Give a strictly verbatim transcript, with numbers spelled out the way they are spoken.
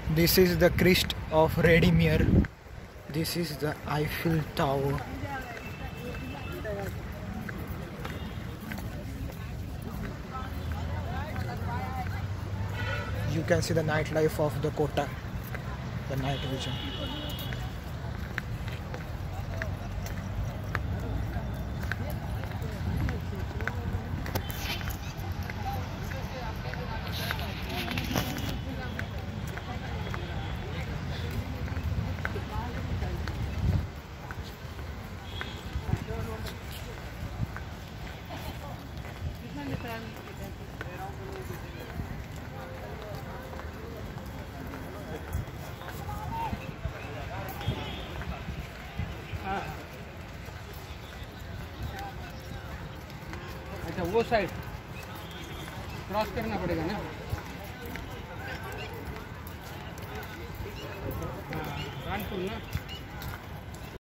This is the crest of Redimere. This is the Eiffel Tower. You can see the nightlife of the Kota, the night vision. अच्छा वो side cross करना पड़ेगा ना। कानपुर ना।